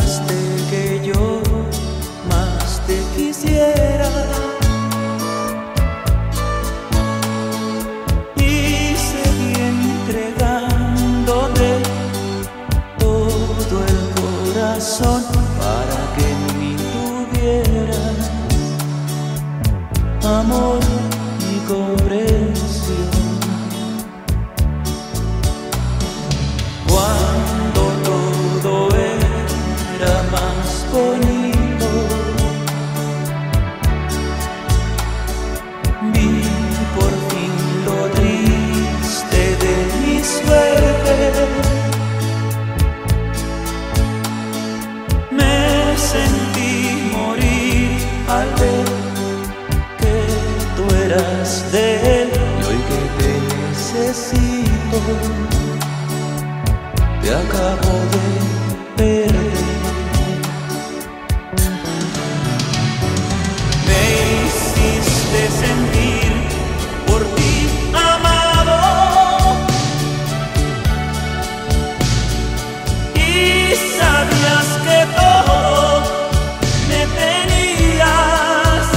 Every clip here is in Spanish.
dejaste que yo más te quisiera. Y seguí entregándote todo el corazón para que en mí tuvieras amor y comprensión. Cuando todo era más bonito, vi por fin lo triste de mi suerte. Me sentí morir al ver que tú eras de él, y hoy que te necesito te acabo de perder. Me hiciste sentir por ti amado, y sabías que todo me tenías.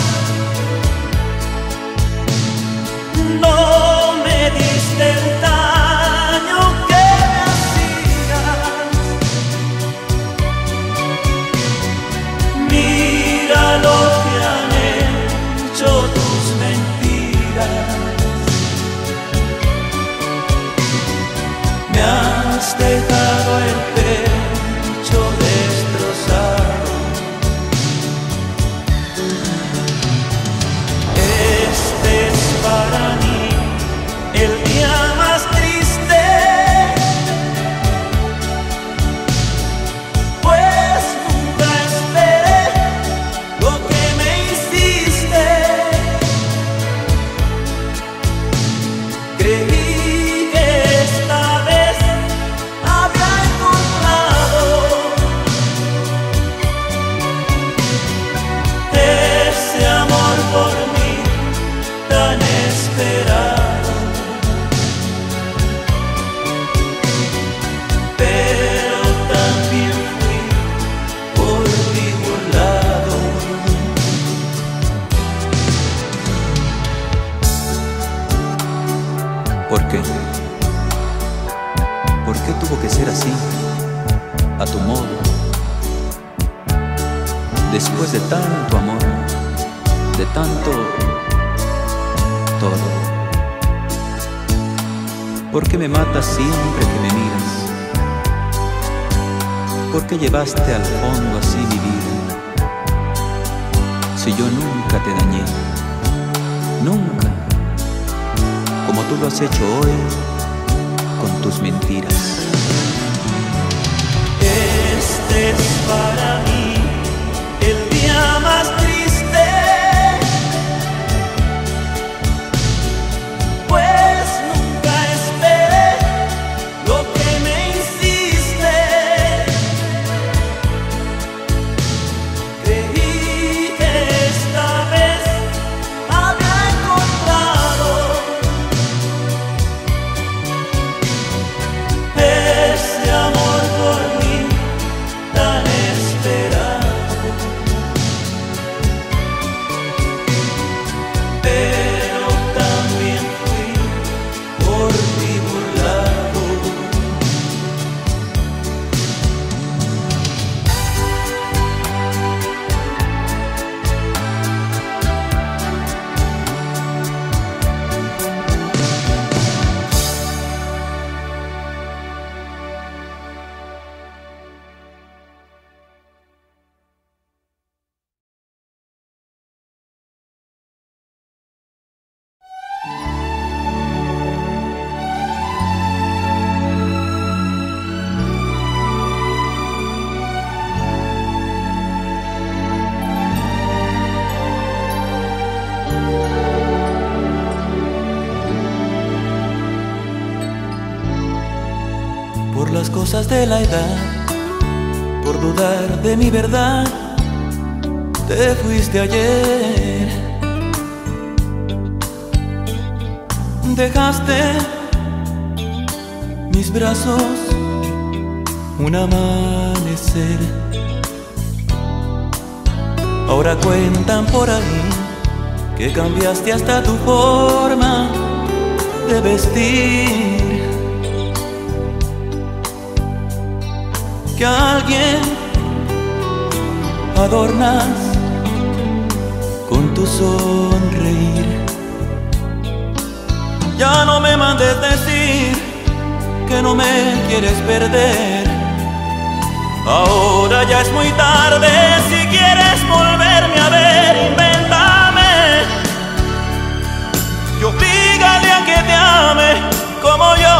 No me diste el daño que me hacías. Mira lo que han hecho tus mentiras. Me has dejado el pecho destrozado. Este es para mí el día más triste, pues nunca esperé lo que me hiciste. Creí que esta vez había encontrado ese amor por mí tan esperado. Pero también fui por ti burlado. ¿Por qué? ¿Por qué tuvo que ser así, a tu modo? Después de tanto amor, de tanto todo. ¿Por qué me matas siempre que me miras? ¿Por qué llevaste al fondo así mi vida? Si yo nunca te dañé, nunca, como tú lo has hecho hoy con tus mentiras. Este es para mí el día más triste, pues nunca esperé lo que me hiciste. Creí que esta vez había encontrado ese amor por mí tan esperado. Pero también fui por ti burlado. Por las cosas de la edad, por dudar de mi verdad, te fuiste ayer. Dejaste mis brazos un amanecer Ahora cuentan por ahí que cambiaste hasta tu forma de vestir, que a alguien adornas con tu sonreír. Ya no me mandes decir que no me quieres perder. Ahora ya es muy tarde, si quieres volverme a ver, invéntame y oblígale a que te ame como yo.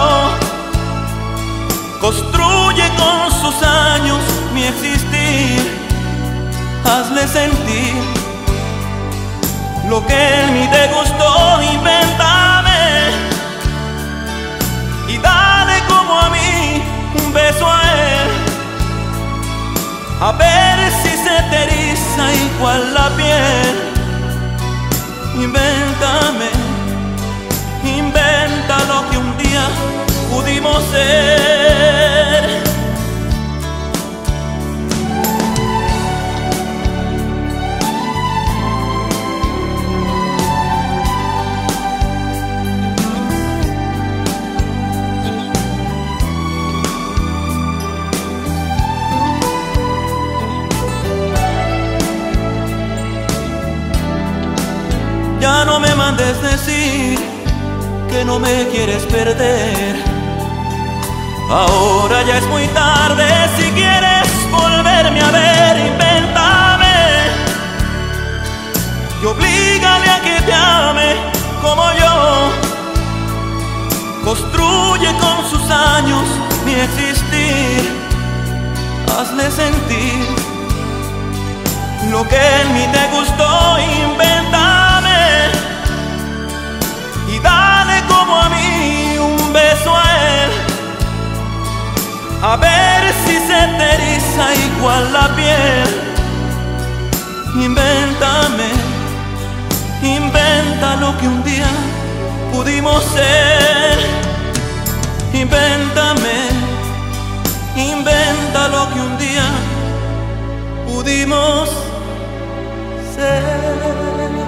Construye con sus años mi existir, hazle sentir lo que en mí te gustó, invéntame y dale como a mí un beso a él, a ver si se te eriza igual la piel. Invéntame, inventa lo que un día pudimos ser. Ya no me mandes decir que no me quieres perder. Ahora ya es muy tarde, si quieres volverme a ver, invéntame y oblígale a que te ame como yo. Construye con sus años mi existir, hazle sentir lo que en mí te gustó, invéntame y dale como a mí un beso a él, a ver si se te eriza igual la piel. Invéntame, inventa lo que un día pudimos ser. Invéntame, inventa lo que un día pudimos ser.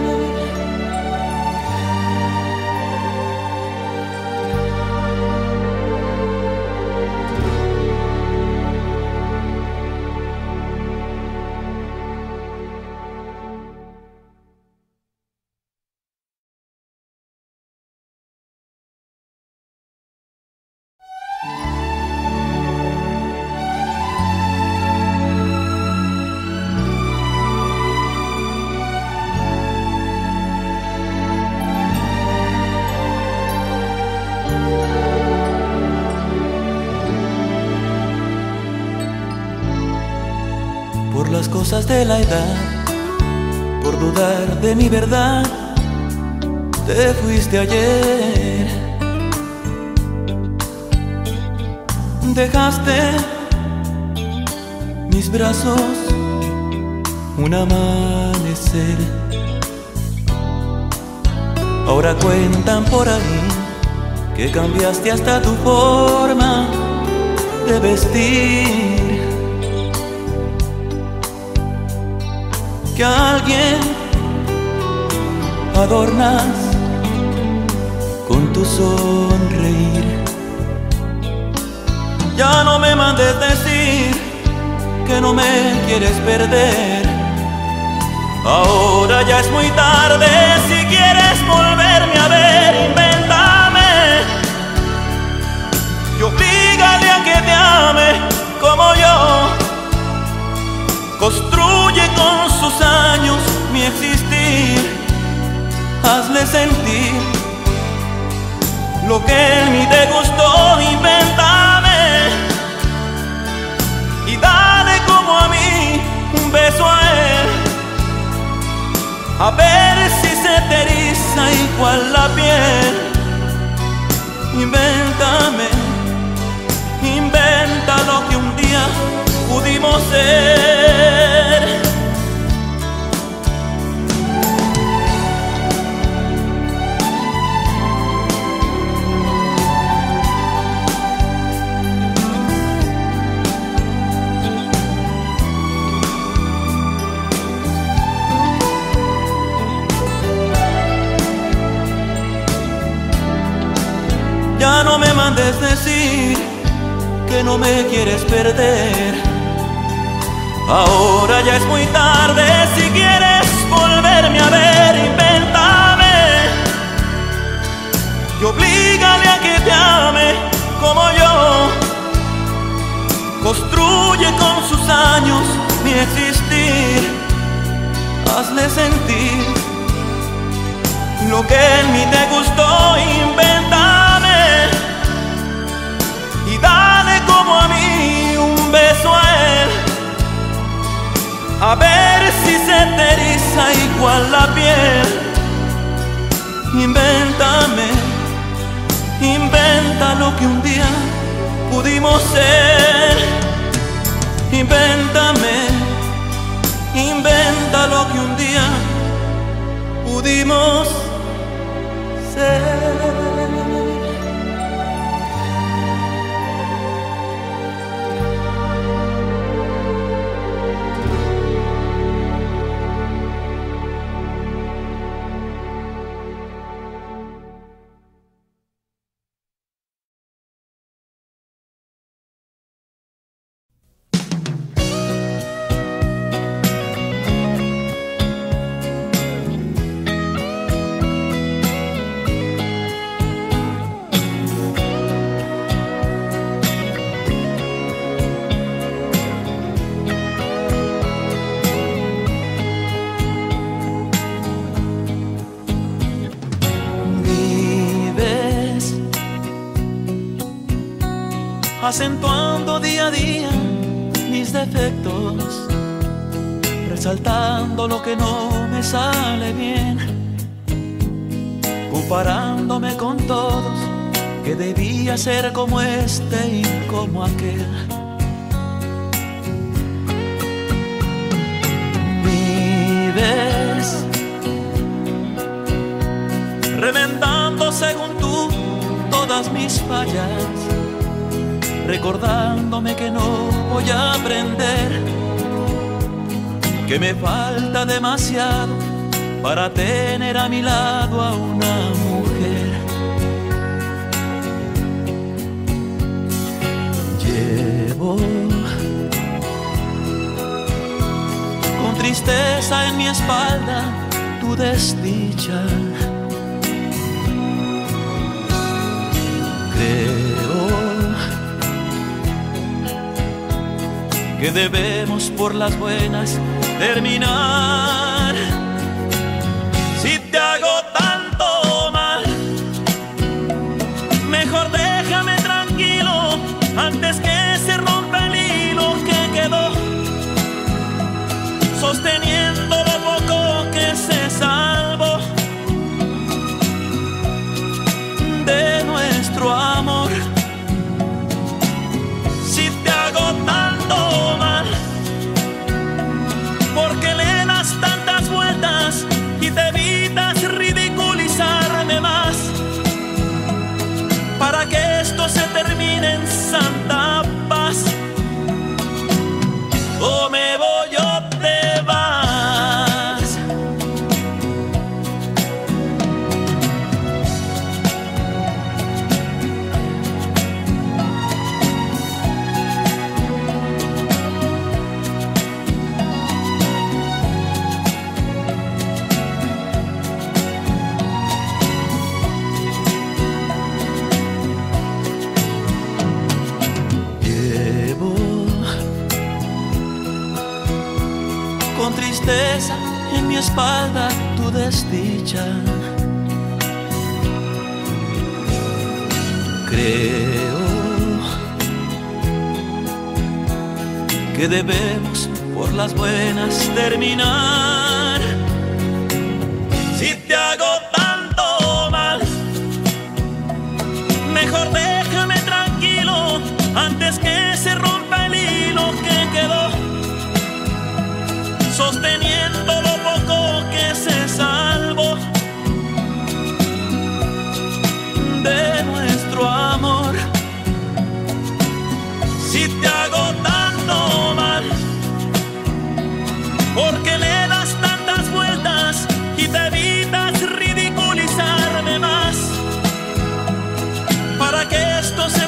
Por las cosas de la edad, por dudar de mi verdad, te fuiste ayer. Dejaste mis brazos un amanecer. Ahora cuentan por ahí que cambiaste hasta tu forma de vestir, que a alguien adornas con tu sonreír. Ya no me mandes decir que no me quieres perder. Ahora ya es muy tarde, si quieres volverme a ver, invéntame y oblígale a que te ame como yo. Construye con sus años mi existir, hazle sentir lo que en mí te gustó, invéntame y dale como a mí un beso a él, a ver si se te eriza igual la piel. Invéntame, inventa lo que un día pudimos ser. hables decir que no me quieres perder. Ahora ya es muy tarde, si quieres volverme a ver, invéntame y oblígale a que te ame como yo. Construye con sus años mi existir, hazle sentir lo que en mí te gustó, invéntame y dale como a mí un beso a él, a ver si se te eriza igual la piel. Invéntame, inventa lo que un día pudimos ser. Invéntame, inventa lo que un día pudimos ser. Acentuando día a día mis defectos, resaltando lo que no me sale bien, comparándome con todos, que debía ser como este y como aquel. Vives reventando según tú todas mis fallas, recordándome que no voy a aprender, que me falta demasiado para tener a mi lado a una mujer. Llevo con tristeza en mi espalda tu desdicha. Creo que debemos por las buenas terminar. Si te hago tanto mal, mejor déjame tranquilo antes que se rompa el hilo que quedó sosteniendo lo poco que se salvó de nuestro amor. Si te hago tanto mal, porque le das tantas vueltas y te evitas ridiculizarme más, para que esto se termine en santa paz. O me voy o te vas. Con tristeza en mi espalda tu desdicha. Creo que debemos por las buenas terminar. Si te hago tanto mal, mejor déjame tranquilo antes que se rompa el hilo que quedó sosteniendo lo poco que se salvó de nuestro amor. Si te hago tanto mal, porque le das tantas vueltas y te evitas ridiculizarme más, para que esto se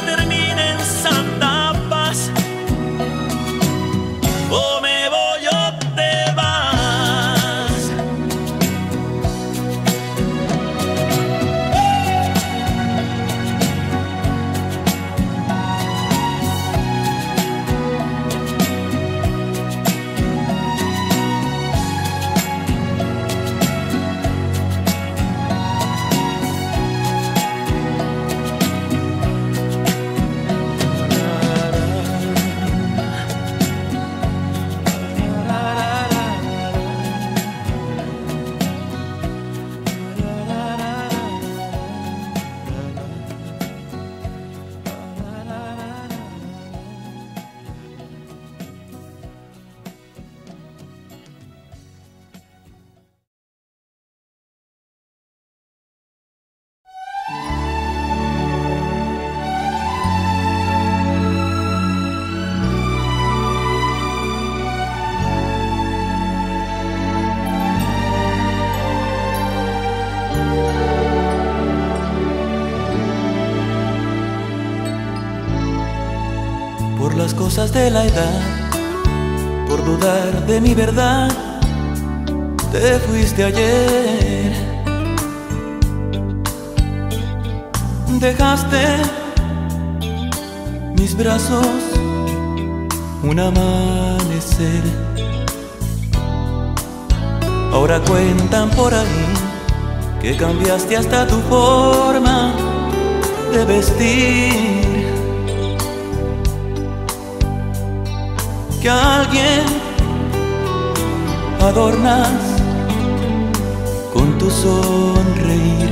cosas de la edad, por dudar de mi verdad, te fuiste ayer. Dejaste mis brazos un amanecer. Ahora cuentan por ahí que cambiaste hasta tu forma de vestir, que a alguien adornas con tu sonreír.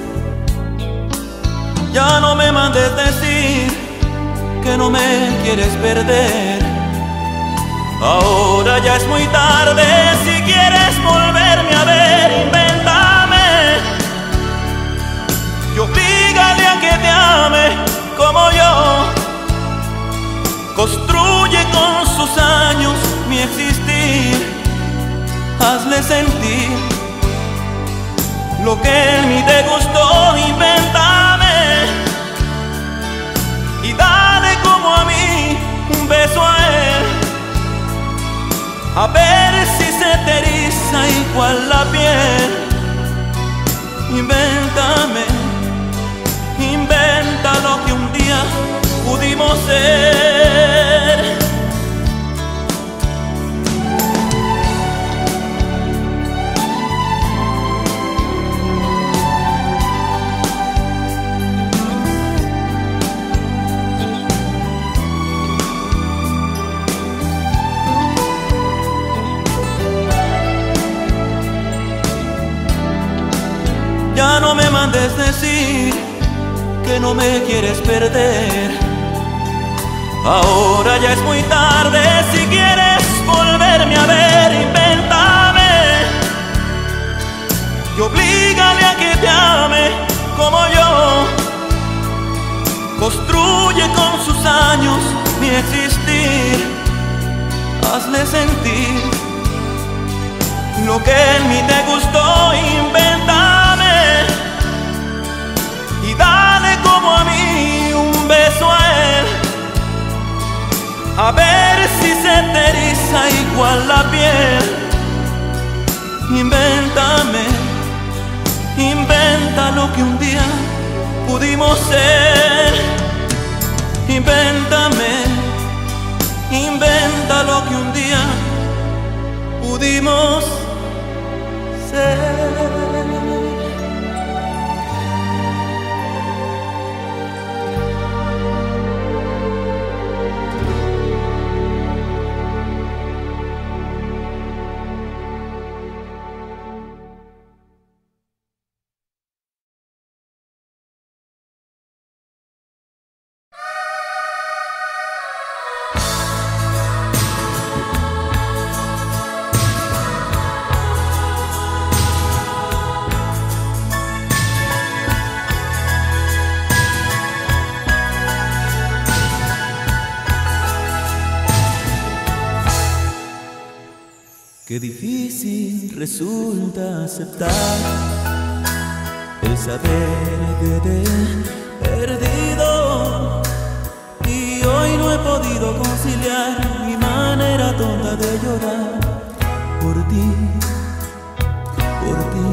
Ya no me mandes decir que no me quieres perder. Ahora ya es muy tarde, si quieres volverme a ver, invéntame y oblígale a que te ame como yo. Construye con sus años mi existir, hazle sentir lo que en mí te gustó, invéntame y dale como a mí un beso a él, a ver si se te eriza igual la piel. Invéntame, inventa lo que un día pudimos ser. Ya no me mandes decir que no me quieres perder. Ahora ya es muy tarde, si quieres volverme a ver, invéntame y oblígale a que te ame como yo. Construye con sus años mi existir, hazle sentir lo que en mí te gustó, invéntame y dale como a mí un beso a él, a ver si se te eriza igual la piel. Invéntame, inventa lo que un día pudimos ser. Invéntame, inventa lo que un día pudimos ser. Qué difícil resulta aceptar el saber que te he perdido, y hoy no he podido conciliar mi manera tonta de llorar por ti, por ti.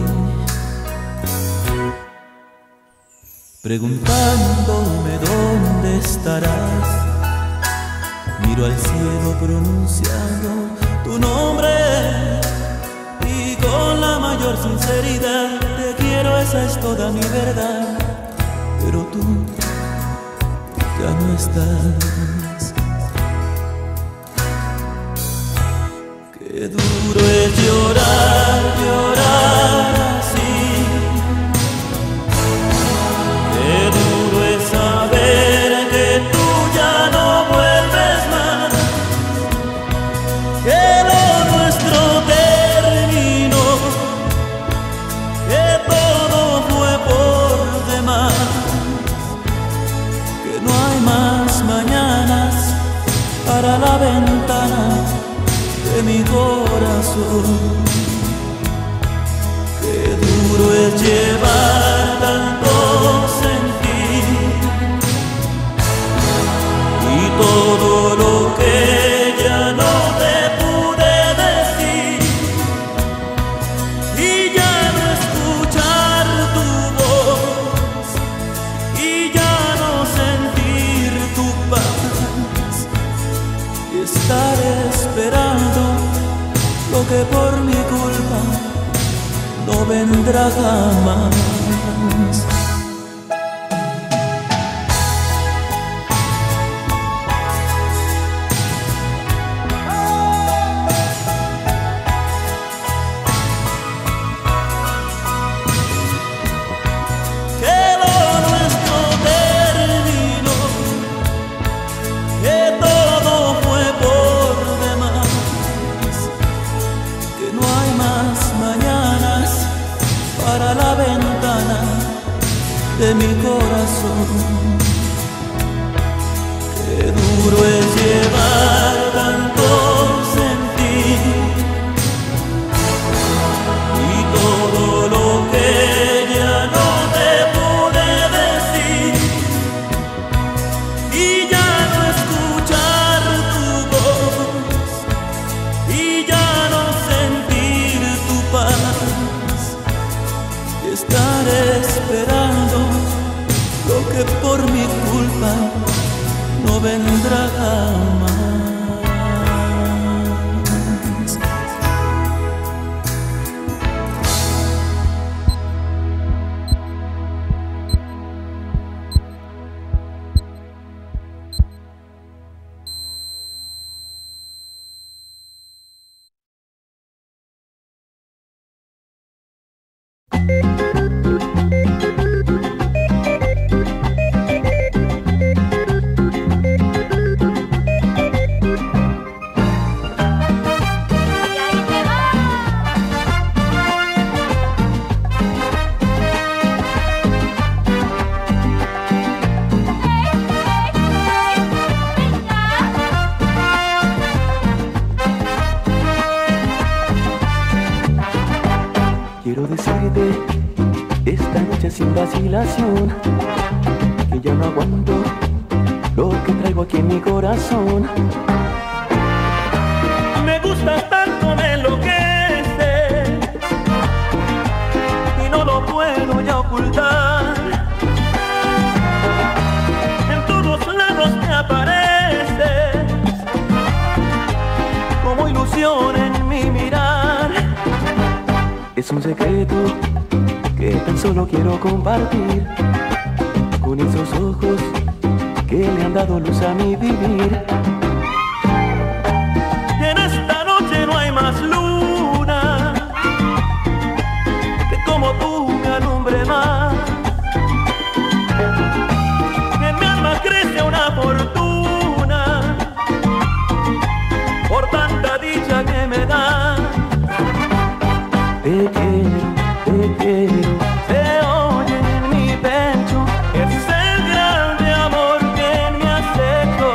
Preguntándome dónde estarás, miro al cielo pronunciando tu nombre y con la mayor sinceridad te quiero, esa es toda mi verdad, pero tú ya no estás. Qué duro es llorar, llorar así. Qué duro es saber que tú ya no vuelves más, que lo nuestro terminó, que todo fue por demás, que no hay más mañanas para la ventana de mi corazón. Qué duro es llevar tanto sentir y todo lo que lo que por mi culpa no vendrá jamás. De mi corazón, qué duro es llevar tanto sentir y todo lo que ya no te pude decir, y ya no escuchar tu voz y ya no sentir tu paz y estar esperando lo que por mi culpa no vendrá jamás. Quiero decirte esta noche sin vacilación que ya no aguanto lo que traigo aquí en mi corazón. Me gustas tanto, me enloqueces y no lo puedo ya ocultar. En todos lados me apareces como ilusión en mi mirar. Es un secreto que tan solo quiero compartir con esos ojos que le han dado luz a mi vivir. Y en esta noche no hay más luna que como tú me alumbre más. En mi alma crece una fortuna por tanta dicha que me da. Te quiero, se oye en mi pecho, es el grande amor que me has hecho.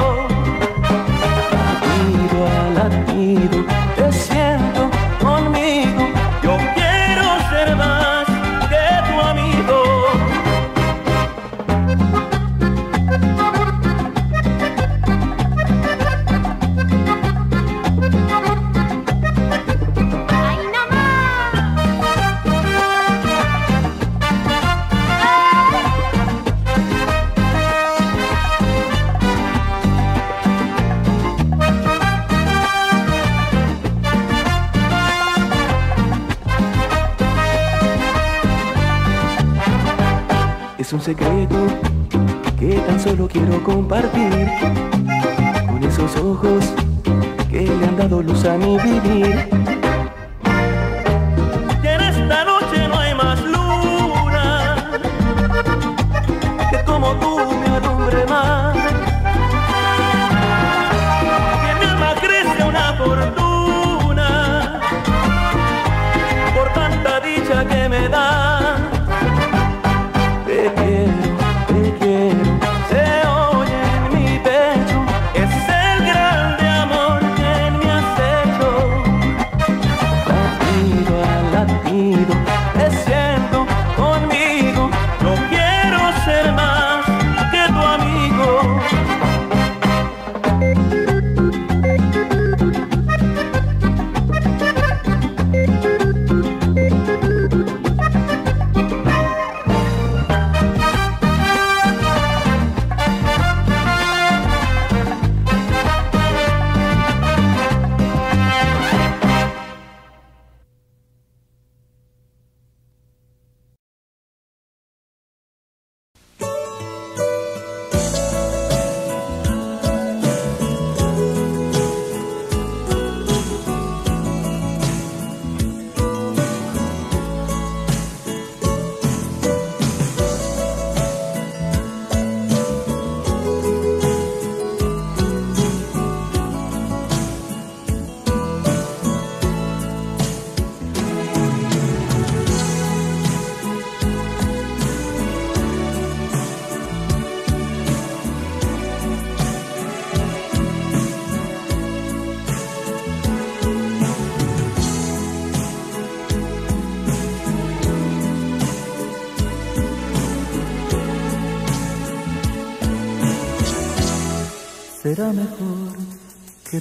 Latido a latido, te siento conmigo, yo quiero ser más que tu amigo. Es un secreto que tan solo quiero compartir con esos ojos que le han dado luz a mi vivir. Y en esta noche no hay más luna que como tú me alumbre más. Y en mi alma crece una fortuna por tanta dicha que me da. Te quiero, se oye en mi pecho, es el grande amor que me has hecho.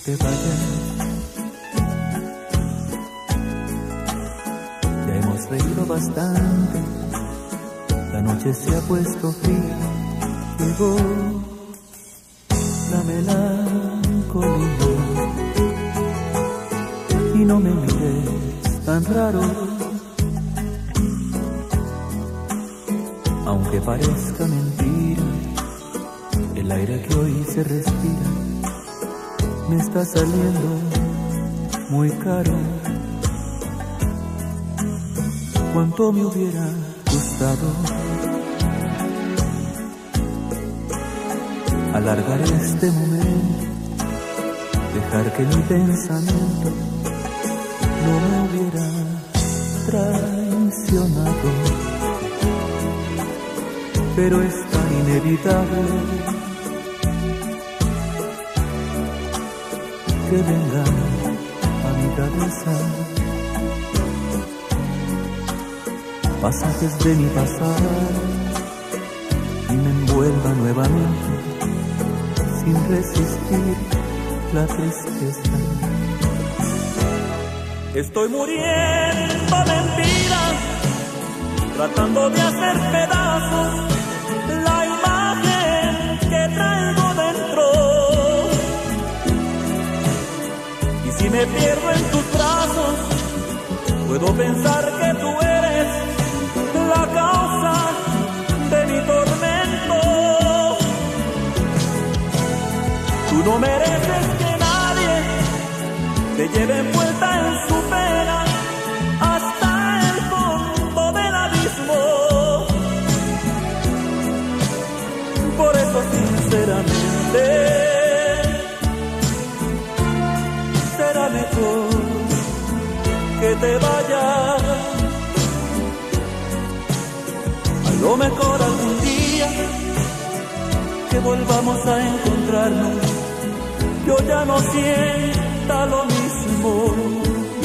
te vayas. Ya hemos reído bastante, la noche se ha puesto fría, llegó la melancolía. Y no me mires tan raro, aunque parezca mentira, el aire que hoy se respira me está saliendo muy caro. Cuánto me hubiera gustado alargar este momento, dejar que mi pensamiento no me hubiera traicionado, pero es tan inevitable que venga a mi cabeza pasajes de mi pasado y me envuelva nuevamente sin resistir la tristeza. Estoy muriendo de mentiras, tratando de hacer pedazos la imagen que traigo dentro. Y si me pierdo en tus brazos, puedo pensar que tú eres la causa de mi tormento. Tú no mereces que nadie te lleve envuelta en su pena hasta el fondo del abismo. Por eso sinceramente será mejor que te vayas. A lo mejor algún día que volvamos a encontrarnos, yo ya no sienta lo mismo.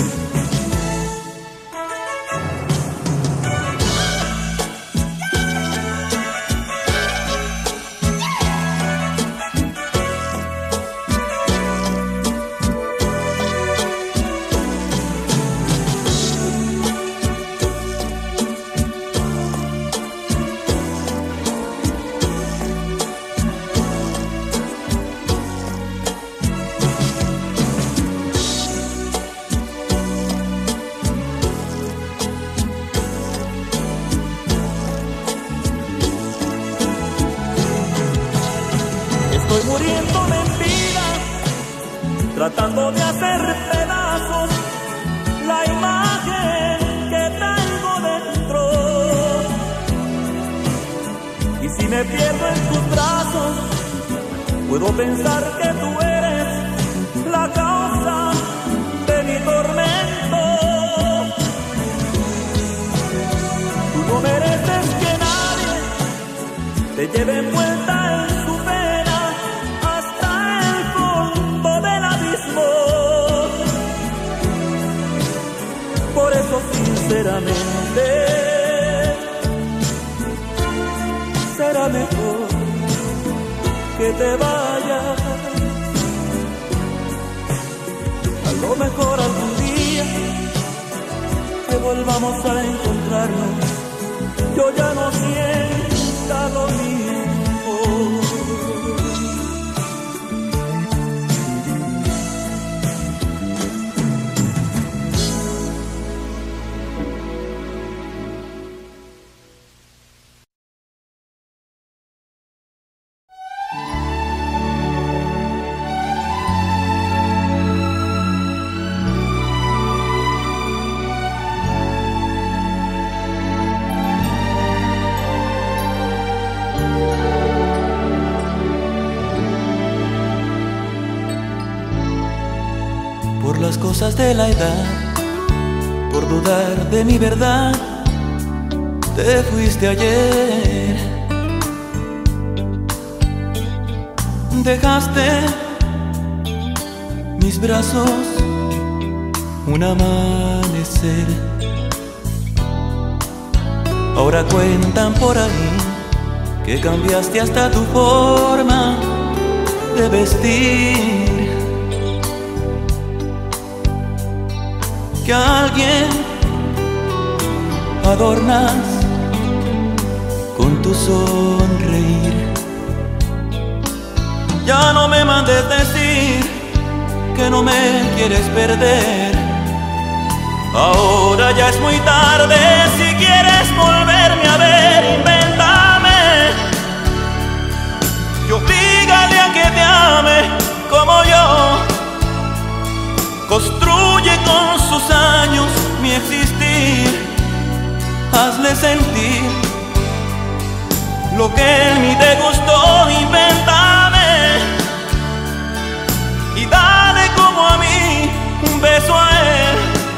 Estoy muriéndome en vida, tratando de hacer pedazos la imagen que traigo dentro. Y si me pierdo en tus brazos, puedo pensar que tú eres la causa de mi tormento. Tú no mereces que nadie te lleve envuelta en su pena hasta el fondo del abismo. Por eso sinceramente será mejor que te vayas. A lo mejor algún día que volvamos a encontrarnos, yo ya no sienta lo mismo. Por las cosas de la edad, por dudar de mi verdad, te fuiste ayer. Dejaste mis brazos un amanecer. Ahora cuentan por ahí que cambiaste hasta tu forma de vestir. que a alguien adornas con tu sonreír. Ya no me mandes decir que no me quieres perder. Ahora ya es muy tarde, si quieres volverme a ver, invéntame y oblígale a que te ame como yo. Construye con sus años mi existir, hazle sentir lo que en mí te gustó, invéntame y dale como a mí un beso a él,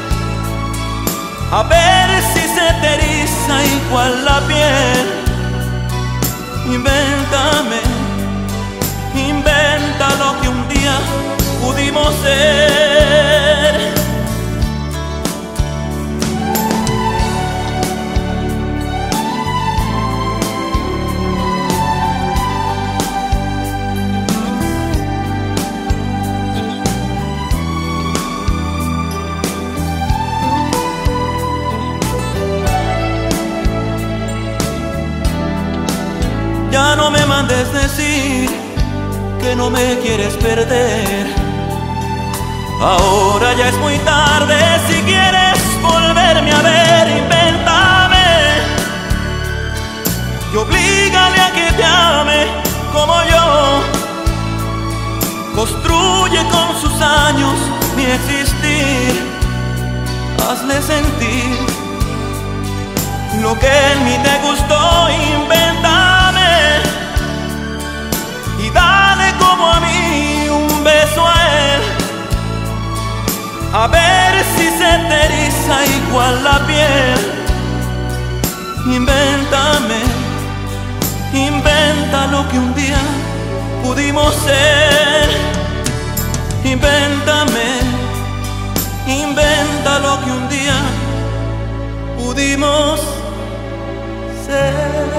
a ver si se te eriza igual la piel. Invéntame, inventa lo que un día pudimos ser. Ya no me mandes decir que no me quieres perder. Ahora ya es muy tarde, si quieres volverme a ver, invéntame y oblígale a que te ame como yo. Construye con sus años mi existir, hazle sentir lo que en mí te gustó, invéntame y dale como a mí un beso a él, a ver si se te eriza igual la piel. Invéntame, inventa lo que un día pudimos ser. Invéntame, inventa lo que un día pudimos ser.